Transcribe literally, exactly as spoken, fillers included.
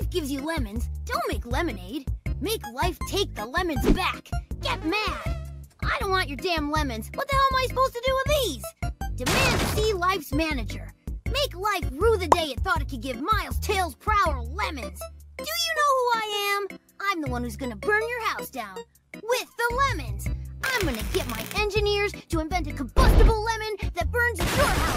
life gives you lemons, don't make lemonade. Make life take the lemons back. Get mad. I don't want your damn lemons. What the hell am I supposed to do with these? Demand to see life's manager. Make life rue the day it thought it could give Miles, Tails, Prower lemons. Do you know who I am? I'm the one who's gonna burn your house down. With the lemons. I'm gonna get my engineers to invent a combustible lemon that burns your house